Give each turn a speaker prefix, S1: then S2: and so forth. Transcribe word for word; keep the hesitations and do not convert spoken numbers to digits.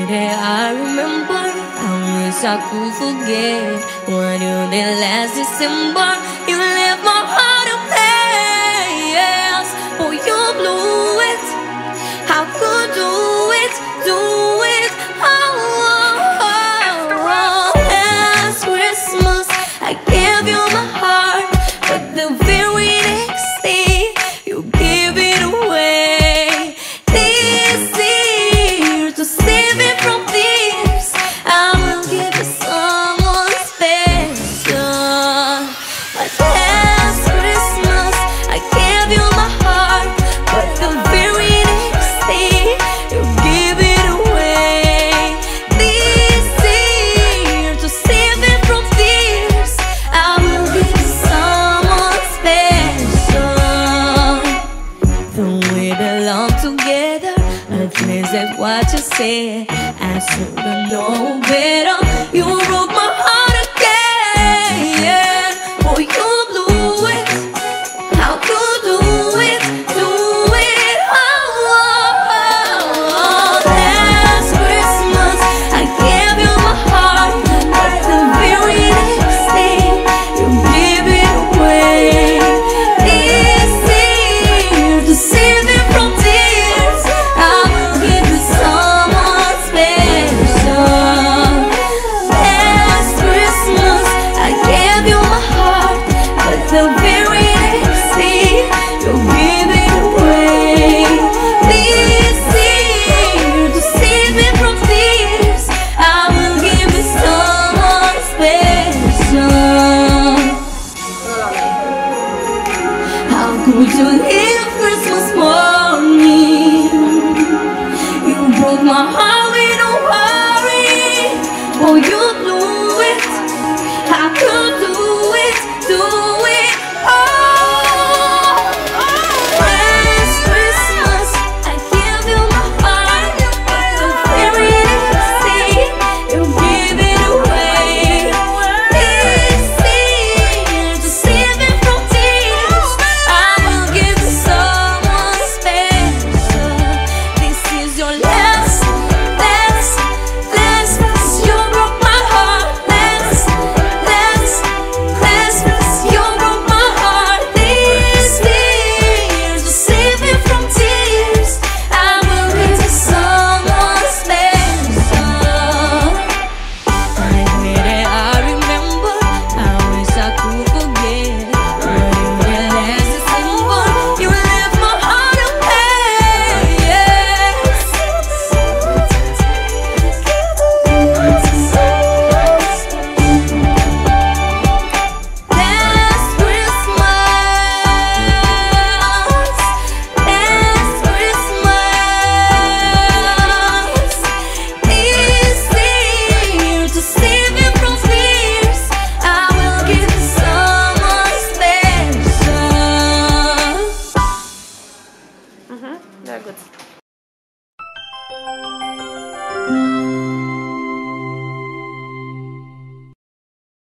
S1: that I remember. I wish I could forget. Why do that last December you left my heart a mess? Oh, you blew it. How could do it, do it? Oh, oh, oh, oh. Last Christmas I gave you my heart, but the very next day you gave it away. This year, to save it from this, I will give it someone special. But last Christmas I gave you my heart, but the very next day you gave it away. This year, to save it from this, I will give it someone special. Though we belong together, at least that's what you said. I should've known better. You broke my heart again. Oh, you blew it. How could do it, do it? Oh, oh, oh, oh. Last Christmas I gave you my heart, but the very next day you gave it away. This year, to save it from tears, I will give it someone special. Last Christmas I gave you my heart, but the very next day you gave it away. This year, to save it from tears, I will give it someone special. How could you leave Christmas morning? You broke my heart